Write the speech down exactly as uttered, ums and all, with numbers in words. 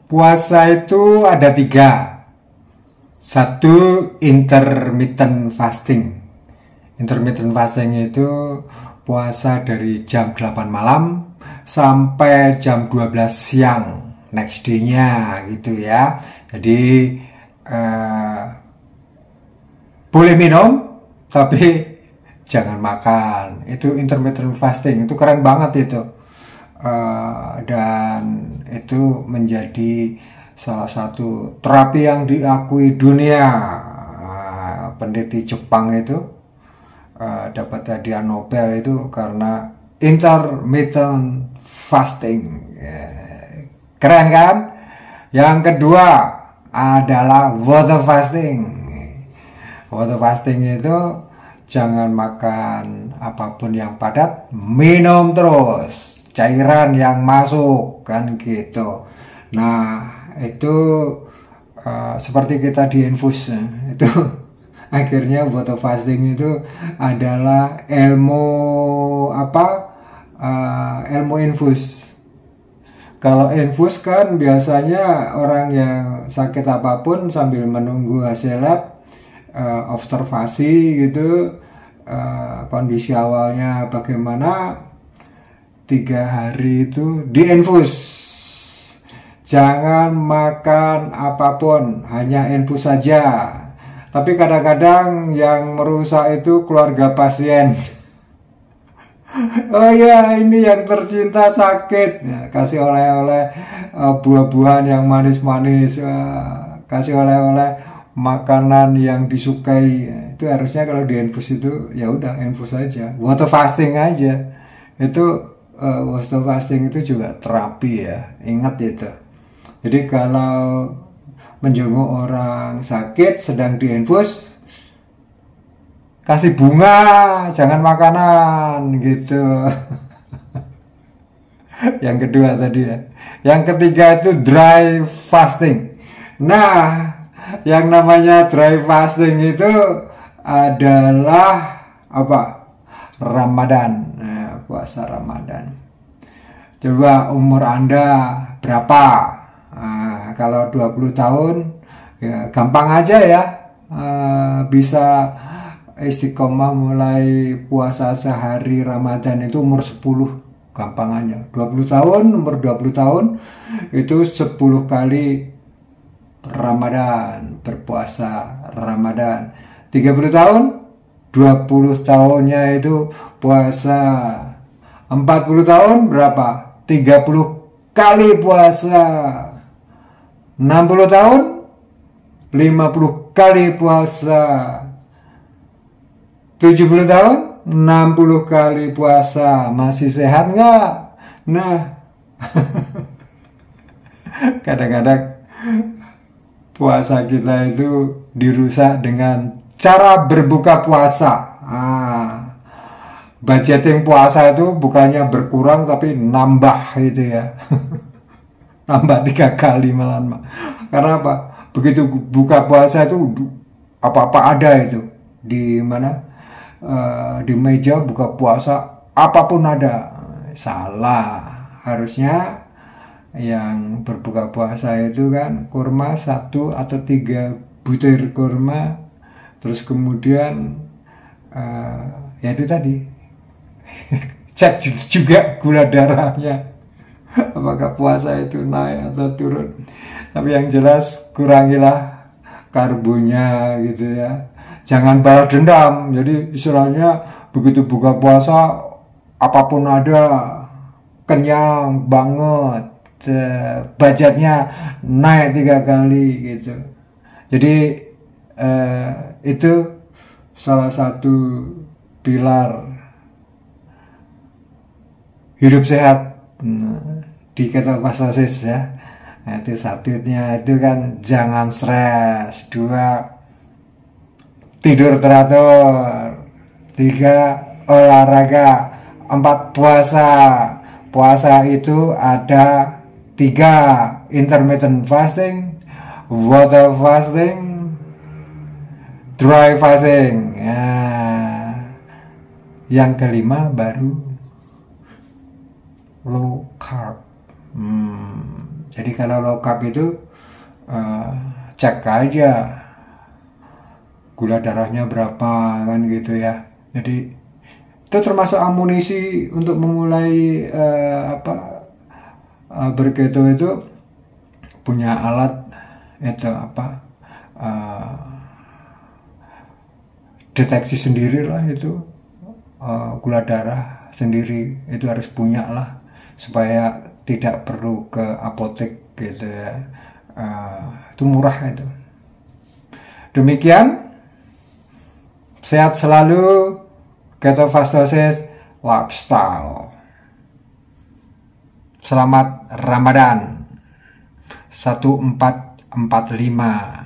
Puasa itu ada tiga. Satu, intermittent fasting. Intermittent fasting itu puasa dari jam delapan malam sampai jam dua belas siang next day-nya gitu ya. Jadi eh, boleh minum tapi jangan makan. Itu intermittent fasting, itu keren banget itu. Uh, dan itu menjadi salah satu terapi yang diakui dunia. Uh, peneliti Jepang itu uh, dapat hadiah Nobel itu karena intermittent fasting. Yeah. Keren kan? Yang kedua adalah water fasting. Water fasting itu jangan makan apapun yang padat, minum terus cairan yang masuk kan gitu. Nah itu uh, seperti kita di infus itu akhirnya water fasting itu adalah ilmu apa uh, ilmu infus. Kalau infus kan biasanya orang yang sakit apapun sambil menunggu hasil lab, uh, observasi gitu, uh, kondisi awalnya bagaimana, tiga hari itu diinfus. Jangan makan apapun, hanya infus saja. Tapi kadang-kadang yang merusak itu keluarga pasien. Oh ya, ini yang tercinta sakit, ya, kasih oleh-oleh uh, buah-buahan yang manis-manis, uh, kasih oleh-oleh makanan yang disukai. Itu harusnya kalau diinfus itu ya udah infus saja, water fasting aja. Itu Uh, water fasting itu juga terapi ya, ingat itu. Jadi kalau menjenguk orang sakit sedang diinfus, kasih bunga, jangan makanan gitu. Yang kedua tadi ya. Yang ketiga itu dry fasting. Nah, yang namanya dry fasting itu adalah apa? Ramadan. Nah, puasa Ramadan. Coba umur Anda berapa? Nah, kalau dua puluh tahun ya gampang aja ya, uh, bisa istiqomah mulai puasa sehari Ramadan itu umur sepuluh, gampangannya. dua puluh tahun, umur dua puluh tahun itu sepuluh kali Ramadan, berpuasa Ramadan. tiga puluh tahun, dua puluh tahunnya itu puasa. Empat puluh tahun berapa? tiga puluh kali puasa. Enam puluh tahun, lima puluh kali puasa. Tujuh puluh tahun, enam puluh kali puasa. Masih sehat nggak? Nah, kadang-kadang puasa kita itu dirusak dengan cara berbuka puasa. Ah, budgeting puasa itu bukannya berkurang tapi nambah gitu ya. Nambah tiga kali malah. Karena apa? Begitu buka puasa itu apa-apa ada itu. Di mana? Uh, di meja buka puasa apapun ada. Salah. Harusnya yang berbuka puasa itu kan kurma satu atau tiga butir kurma. Terus kemudian uh, ya itu tadi, cek juga gula darahnya, apakah puasa itu naik atau turun. Tapi yang jelas kurangilah karbonya gitu ya, jangan balas dendam. Jadi istilahnya begitu buka puasa apapun ada, kenyang banget, budgetnya naik tiga kali gitu. Jadi eh, itu salah satu pilar hidup sehat di ketofastosis ya. Nah, itu satunya itu kan jangan stres. Dua, tidur teratur. Tiga, olahraga. Empat, puasa. Puasa itu ada tiga: intermittent fasting, water fasting, dry fasting. Ya. Yang kelima baru low carb. Hmm, Jadi kalau low carb itu uh, cek aja gula darahnya berapa kan gitu ya. Jadi itu termasuk amunisi untuk memulai uh, apa uh, berketo itu, punya alat itu apa uh, deteksi sendiri lah itu, uh, gula darah sendiri itu harus punya lah supaya tidak perlu ke apotek gitu ya. Uh, itu murah itu. Demikian, sehat selalu, ketofastosis lifestyle. Selamat Ramadan seribu empat ratus empat puluh lima.